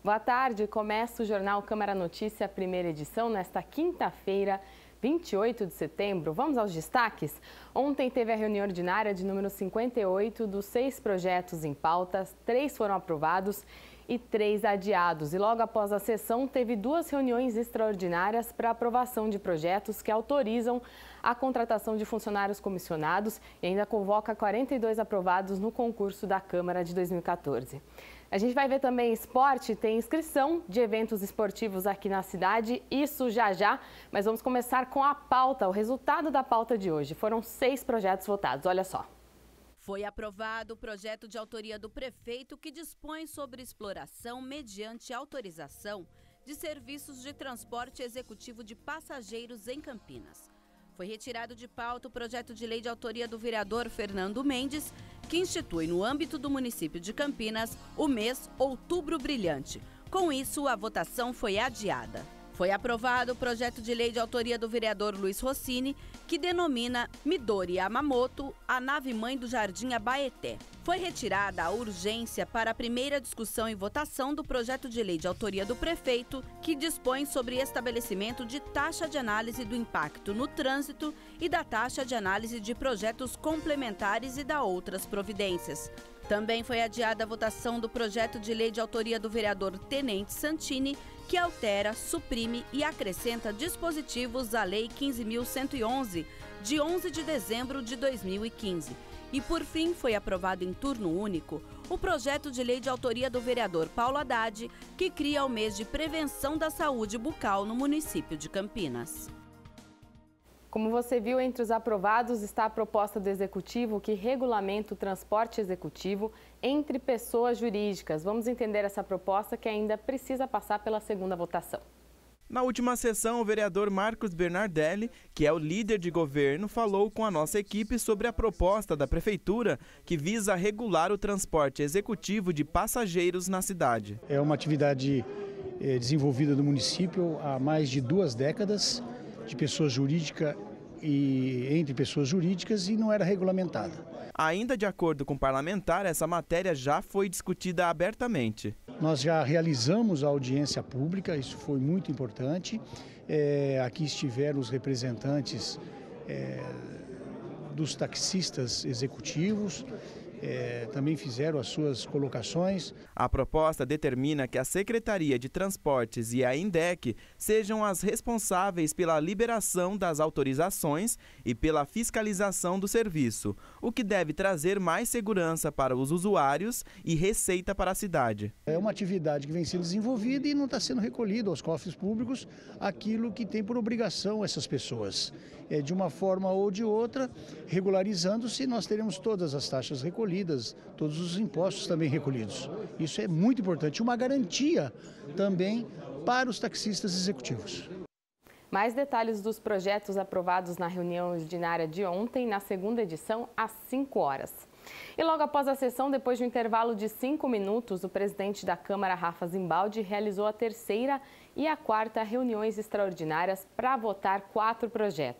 Boa tarde, começa o Jornal Câmara Notícia, primeira edição, nesta quinta-feira, 28 de setembro. Vamos aos destaques? Ontem teve a reunião ordinária de número 58 dos 6 projetos em pautas, 3 foram aprovados e 3 adiados. E logo após a sessão, teve 2 reuniões extraordinárias para aprovação de projetos que autorizam a contratação de funcionários comissionados e ainda convoca 42 aprovados no concurso da Câmara de 2014. A gente vai ver também esporte, tem inscrição de eventos esportivos aqui na cidade, isso já, mas vamos começar com a pauta, o resultado da pauta de hoje. Foram 6 projetos votados, olha só. Foi aprovado o projeto de autoria do prefeito que dispõe sobre exploração mediante autorização de serviços de transporte executivo de passageiros em Campinas. Foi retirado de pauta o projeto de lei de autoria do vereador Fernando Mendes, que institui no âmbito do município de Campinas o mês Outubro Brilhante. Com isso, a votação foi adiada. Foi aprovado o projeto de lei de autoria do vereador Luiz Rossini, que denomina Midori Yamamoto a nave-mãe do Jardim Abaeté. Foi retirada a urgência para a primeira discussão e votação do projeto de lei de autoria do prefeito, que dispõe sobre estabelecimento de taxa de análise do impacto no trânsito e da taxa de análise de projetos complementares e da outras providências. Também foi adiada a votação do projeto de lei de autoria do vereador Tenente Santini, que altera, suprime e acrescenta dispositivos à Lei 15.111, de 11 de dezembro de 2015. E, por fim, foi aprovado em turno único o projeto de lei de autoria do vereador Paulo Haddad, que cria o mês de prevenção da saúde bucal no município de Campinas. Como você viu, entre os aprovados está a proposta do Executivo que regulamenta o transporte executivo entre pessoas jurídicas. Vamos entender essa proposta que ainda precisa passar pela segunda votação. Na última sessão, o vereador Marcos Bernardelli, que é o líder de governo, falou com a nossa equipe sobre a proposta da Prefeitura que visa regular o transporte executivo de passageiros na cidade. É uma atividade desenvolvida no município há mais de 2 décadas, de pessoa jurídica e entre pessoas jurídicas, e não era regulamentada. Ainda de acordo com o parlamentar, essa matéria já foi discutida abertamente. Nós já realizamos a audiência pública, isso foi muito importante. Aqui estiveram os representantes dos taxistas executivos, também fizeram as suas colocações. A proposta determina que a Secretaria de Transportes e a INDEC sejam as responsáveis pela liberação das autorizações e pela fiscalização do serviço, o que deve trazer mais segurança para os usuários e receita para a cidade. É uma atividade que vem sendo desenvolvida e não está sendo recolhido aos cofres públicos aquilo que tem por obrigação essas pessoas. De uma forma ou de outra, regularizando-se, nós teremos todas as taxas recolhidas, todos os impostos também recolhidos. Isso é muito importante, uma garantia também para os taxistas executivos. Mais detalhes dos projetos aprovados na reunião ordinária de ontem, na segunda edição, às 5 horas. E logo após a sessão, depois de um intervalo de 5 minutos, o presidente da Câmara, Rafa Zimbaldi, realizou a 3ª e a 4ª reuniões extraordinárias para votar 4 projetos.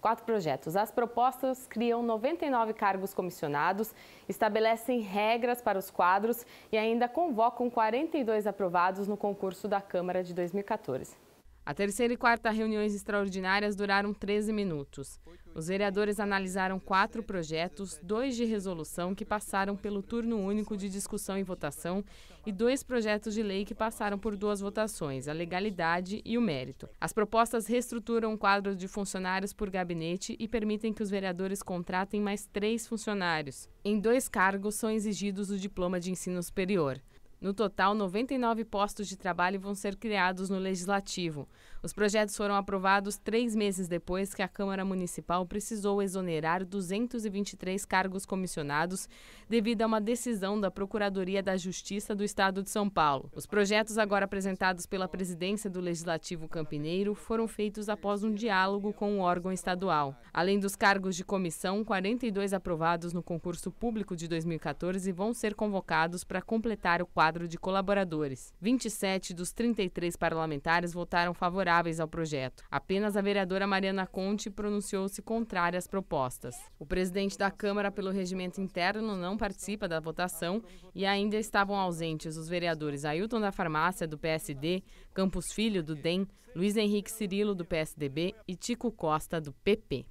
As propostas criam 99 cargos comissionados, estabelecem regras para os quadros e ainda convocam 42 aprovados no concurso da Câmara de 2014. A 3ª e 4ª reuniões extraordinárias duraram 13 minutos. Os vereadores analisaram 4 projetos, 2 de resolução que passaram pelo turno único de discussão e votação e 2 projetos de lei que passaram por 2 votações, a legalidade e o mérito. As propostas reestruturam o quadro de funcionários por gabinete e permitem que os vereadores contratem mais 3 funcionários. Em 2 cargos são exigidos o diploma de ensino superior. No total, 99 postos de trabalho vão ser criados no Legislativo. Os projetos foram aprovados 3 meses depois que a Câmara Municipal precisou exonerar 223 cargos comissionados devido a uma decisão da Procuradoria da Justiça do Estado de São Paulo. Os projetos agora apresentados pela presidência do Legislativo Campineiro foram feitos após um diálogo com o órgão estadual. Além dos cargos de comissão, 42 aprovados no concurso público de 2014 vão ser convocados para completar o quadro de colaboradores. 27 dos 33 parlamentares votaram favorável favoráveis ao projeto. Apenas a vereadora Mariana Conte pronunciou-se contrária às propostas. O presidente da Câmara, pelo regimento interno, não participa da votação e ainda estavam ausentes os vereadores Ailton da Farmácia, do PSD, Campos Filho, do DEM, Luiz Henrique Cirilo, do PSDB e Tico Costa, do PP.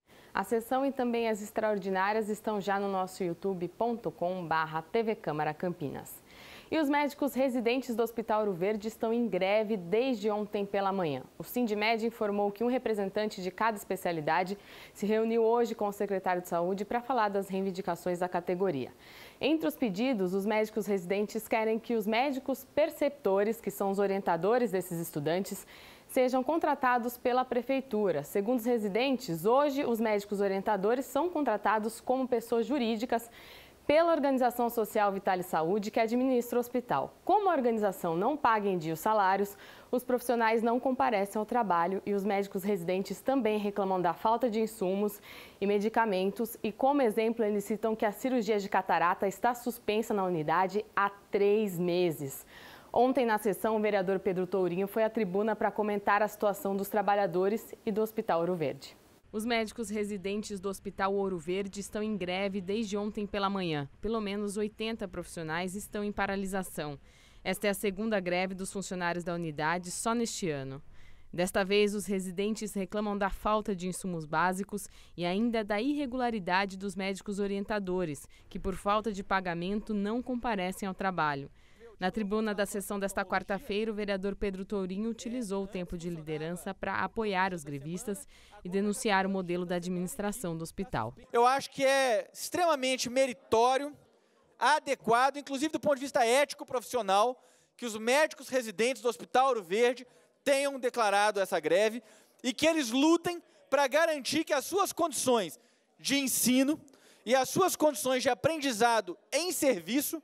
A sessão e também as extraordinárias estão já no nosso youtube.com/TV Câmara Campinas. E os médicos residentes do Hospital Ouro Verde estão em greve desde ontem pela manhã. O Sindmed informou que um representante de cada especialidade se reuniu hoje com o secretário de Saúde para falar das reivindicações da categoria. Entre os pedidos, os médicos residentes querem que os médicos perceptores, que são os orientadores desses estudantes, sejam contratados pela prefeitura. Segundo os residentes, hoje os médicos orientadores são contratados como pessoas jurídicas pela Organização Social Vitale Saúde, que administra o hospital. Como a organização não paga em dia os salários, os profissionais não comparecem ao trabalho e os médicos residentes também reclamam da falta de insumos e medicamentos. E como exemplo, eles citam que a cirurgia de catarata está suspensa na unidade há 3 meses. Ontem, na sessão, o vereador Pedro Tourinho foi à tribuna para comentar a situação dos trabalhadores e do Hospital Ouro Verde. Os médicos residentes do Hospital Ouro Verde estão em greve desde ontem pela manhã. Pelo menos 80 profissionais estão em paralisação. Esta é a segunda greve dos funcionários da unidade só neste ano. Desta vez, os residentes reclamam da falta de insumos básicos e ainda da irregularidade dos médicos orientadores, que por falta de pagamento não comparecem ao trabalho. Na tribuna da sessão desta quarta-feira, o vereador Pedro Tourinho utilizou o tempo de liderança para apoiar os grevistas e denunciar o modelo da administração do hospital. Eu acho que é extremamente meritório, adequado, inclusive do ponto de vista ético profissional, que os médicos residentes do Hospital Ouro Verde tenham declarado essa greve e que eles lutem para garantir que as suas condições de ensino e as suas condições de aprendizado em serviço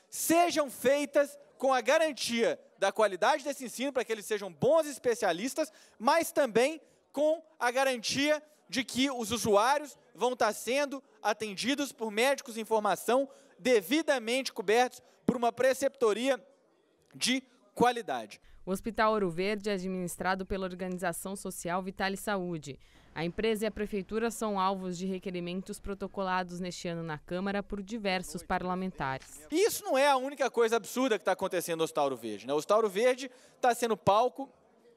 sejam feitas com a garantia da qualidade desse ensino, para que eles sejam bons especialistas, mas também com a garantia de que os usuários vão estar sendo atendidos por médicos em formação devidamente cobertos por uma preceptoria de qualidade. O Hospital Ouro Verde é administrado pela Organização Social Vitale Saúde. A empresa e a prefeitura são alvos de requerimentos protocolados neste ano na Câmara por diversos parlamentares. E isso não é a única coisa absurda que está acontecendo no Hospital Ouro Verde, né? O Hospital Ouro Verde está sendo palco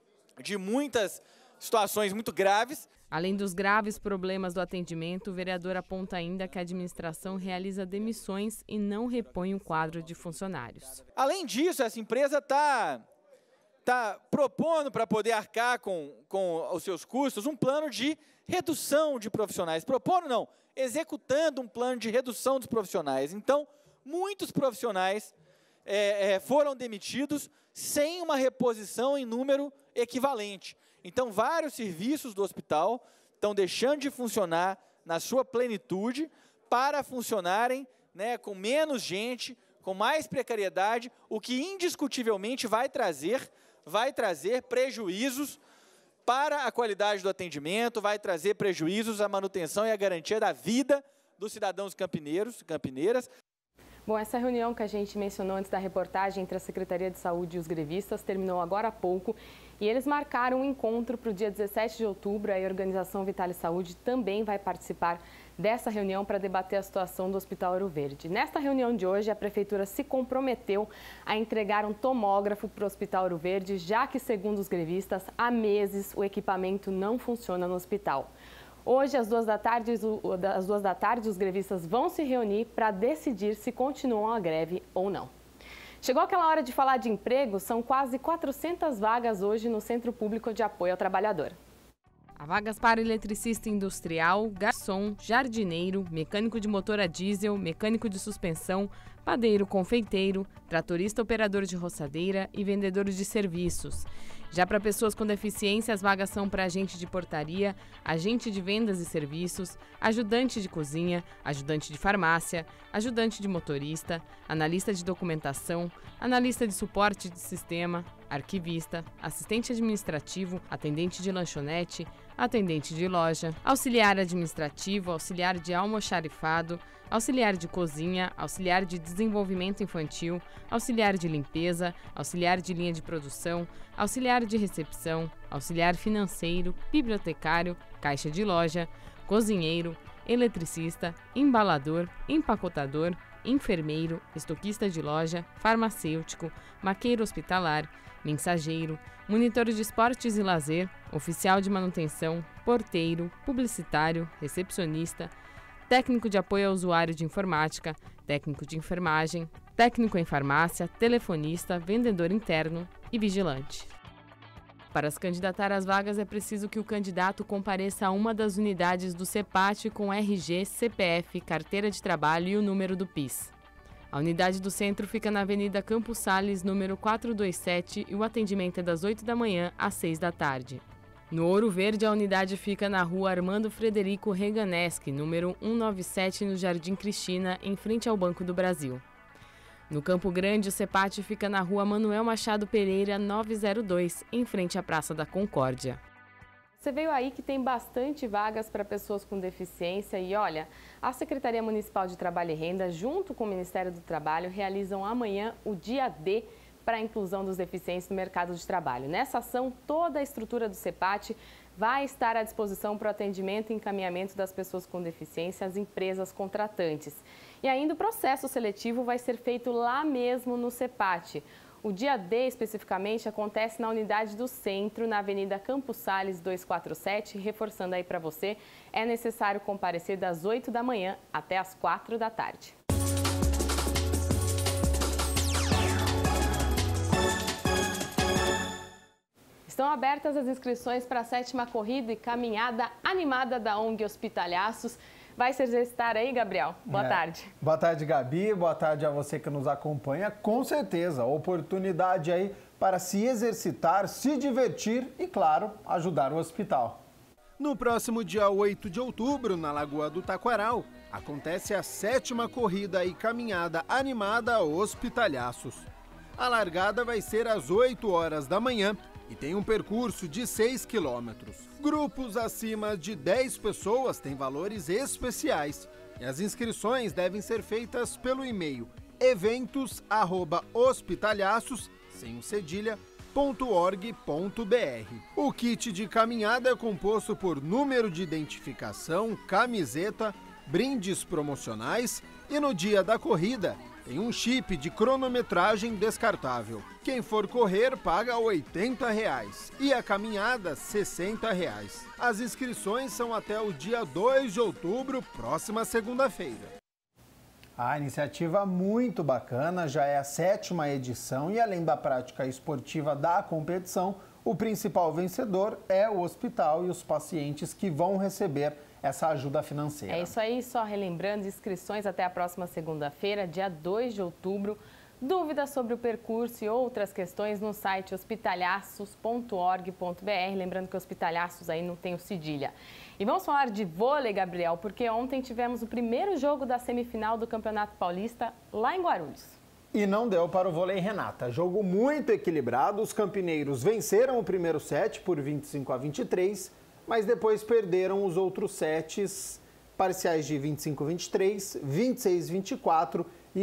de muitas situações muito graves. Além dos graves problemas do atendimento, o vereador aponta ainda que a administração realiza demissões e não repõe o quadro de funcionários. Além disso, essa empresa está propondo, para poder arcar com os seus custos, um plano de redução de profissionais. Propondo não, executando um plano de redução dos profissionais. Então, muitos profissionais foram demitidos sem uma reposição em número equivalente. Então, vários serviços do hospital estão deixando de funcionar na sua plenitude para funcionarem, né, com menos gente, com mais precariedade, o que indiscutivelmente vai trazer prejuízos para a qualidade do atendimento, vai trazer prejuízos à manutenção e à garantia da vida dos cidadãos campineiros e campineiras. Bom, essa reunião que a gente mencionou antes da reportagem entre a Secretaria de Saúde e os grevistas terminou agora há pouco e eles marcaram um encontro para o dia 17 de outubro. A Organização Vitale Saúde também vai participar dessa reunião para debater a situação do Hospital Ouro Verde. Nesta reunião de hoje, a Prefeitura se comprometeu a entregar um tomógrafo para o Hospital Ouro Verde, já que, segundo os grevistas, há meses o equipamento não funciona no hospital. Hoje, às 2 da tarde, os grevistas vão se reunir para decidir se continuam a greve ou não. Chegou aquela hora de falar de emprego, são quase 400 vagas hoje no Centro Público de Apoio ao Trabalhador. Há vagas para eletricista industrial, garçom, jardineiro, mecânico de motor a diesel, mecânico de suspensão, padeiro, confeiteiro, tratorista operador de roçadeira e vendedor de serviços. Já para pessoas com deficiência, as vagas são para agente de portaria, agente de vendas e serviços, ajudante de cozinha, ajudante de farmácia, ajudante de motorista, analista de documentação, analista de suporte de sistema, arquivista, assistente administrativo, atendente de lanchonete, atendente de loja, auxiliar administrativo, auxiliar de almoxarifado, auxiliar de cozinha, auxiliar de desenvolvimento infantil, auxiliar de limpeza, auxiliar de linha de produção, auxiliar de recepção, auxiliar financeiro, bibliotecário, caixa de loja, cozinheiro, eletricista, embalador, empacotador, enfermeiro, estoquista de loja, farmacêutico, maqueiro hospitalar, mensageiro, monitor de esportes e lazer, oficial de manutenção, porteiro, publicitário, recepcionista, técnico de apoio ao usuário de informática, técnico de enfermagem, técnico em farmácia, telefonista, vendedor interno e vigilante. Para se candidatar às vagas é preciso que o candidato compareça a uma das unidades do CEPAT com RG, CPF, carteira de trabalho e o número do PIS. A unidade do centro fica na Avenida Campos Sales, número 427, e o atendimento é das 8 da manhã às 6 da tarde. No Ouro Verde, a unidade fica na rua Armando Frederico Reganeschi, número 197, no Jardim Cristina, em frente ao Banco do Brasil. No Campo Grande, o CEPAT fica na rua Manuel Machado Pereira, 902, em frente à Praça da Concórdia. Você veio aí que tem bastante vagas para pessoas com deficiência e olha, a Secretaria Municipal de Trabalho e Renda, junto com o Ministério do Trabalho, realizam amanhã o Dia D para a inclusão dos deficientes no mercado de trabalho. Nessa ação, toda a estrutura do CEPAT vai estar à disposição para o atendimento e encaminhamento das pessoas com deficiência às empresas contratantes. E ainda o processo seletivo vai ser feito lá mesmo no CEPAT. O Dia D, especificamente, acontece na unidade do centro, na Avenida Campos Sales 247. Reforçando aí para você, é necessário comparecer das 8 da manhã até as 4 da tarde. Estão abertas as inscrições para a 7ª corrida e caminhada animada da ONG Hospitalhaços. Vai se exercitar aí, Gabriel? Boa tarde. Boa tarde, Gabi. Boa tarde a você que nos acompanha. Com certeza, oportunidade aí para se exercitar, se divertir e, claro, ajudar o hospital. No próximo dia 8 de outubro, na Lagoa do Taquaral, acontece a 7ª corrida e caminhada animada Hospitalhaços. A largada vai ser às 8 horas da manhã e tem um percurso de 6 quilômetros. Grupos acima de 10 pessoas têm valores especiais e as inscrições devem ser feitas pelo e-mail eventos@hospitalhaços.org.br. O kit de caminhada é composto por número de identificação, camiseta, brindes promocionais e no dia da corrida tem um chip de cronometragem descartável. Quem for correr paga R$ 80 e a caminhada R$ 60. As inscrições são até o dia 2 de outubro, próxima segunda-feira. A iniciativa muito bacana, já é a 7ª edição e além da prática esportiva da competição, o principal vencedor é o hospital e os pacientes que vão receber essa ajuda financeira. É isso aí, só relembrando, inscrições até a próxima segunda-feira, dia 2 de outubro. Dúvidas sobre o percurso e outras questões no site hospitalhaços.org.br. Lembrando que Hospitalhaços aí não tem o cedilha. E vamos falar de vôlei, Gabriel, porque ontem tivemos o primeiro jogo da semifinal do Campeonato Paulista lá em Guarulhos. E não deu para o vôlei, Renata. Jogo muito equilibrado, os campineiros venceram o primeiro set por 25-23, mas depois perderam os outros sets parciais de 25-23, 26-24 e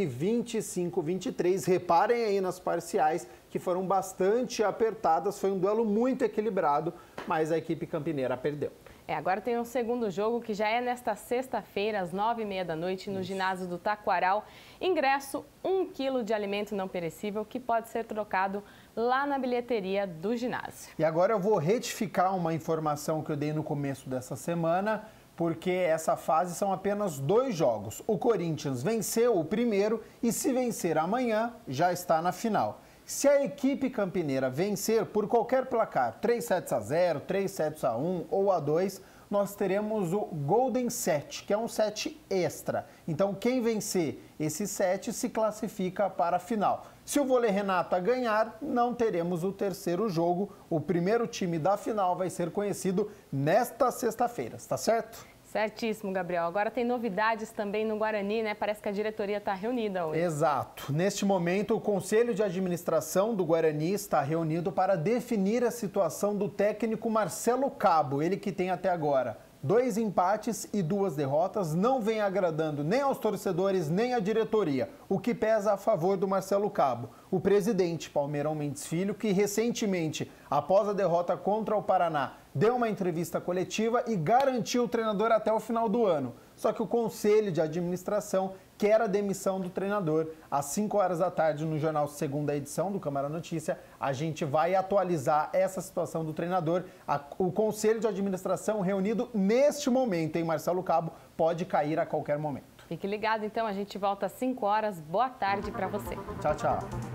25-23. Reparem aí nas parciais que foram bastante apertadas, foi um duelo muito equilibrado, mas a equipe campineira perdeu. Agora tem um segundo jogo que já é nesta sexta-feira, às 9h30 da noite, no ginásio do Taquaral. Ingresso, 1 quilo de alimento não perecível que pode ser trocado lá na bilheteria do ginásio. E agora eu vou retificar uma informação que eu dei no começo dessa semana, porque essa fase são apenas 2 jogos. O Corinthians venceu o primeiro e se vencer amanhã, já está na final. Se a equipe campineira vencer por qualquer placar, 3-0, 3-1 ou a 2, nós teremos o Golden Set, que é um set extra. Então, quem vencer esse set se classifica para a final. Se o Vôlei Renata ganhar, não teremos o terceiro jogo. O primeiro time da final vai ser conhecido nesta sexta-feira, está certo? Certíssimo, Gabriel. Agora tem novidades também no Guarani, né? Parece que a diretoria está reunida hoje. Exato. Neste momento, o Conselho de Administração do Guarani está reunido para definir a situação do técnico Marcelo Cabo, ele que tem até agora 2 empates e 2 derrotas, não vem agradando nem aos torcedores nem à diretoria, o que pesa a favor do Marcelo Cabo. O presidente Palmeirão Mendes Filho, que recentemente, após a derrota contra o Paraná, deu uma entrevista coletiva e garantiu o treinador até o final do ano. Só que o Conselho de Administração quer a demissão do treinador. Às 5 horas da tarde, no jornal Segunda Edição do Câmara Notícia, a gente vai atualizar essa situação do treinador. O Conselho de Administração reunido neste momento, hein, Marcelo Cabo, pode cair a qualquer momento. Fique ligado, então, a gente volta às 5 horas. Boa tarde para você. Tchau, tchau.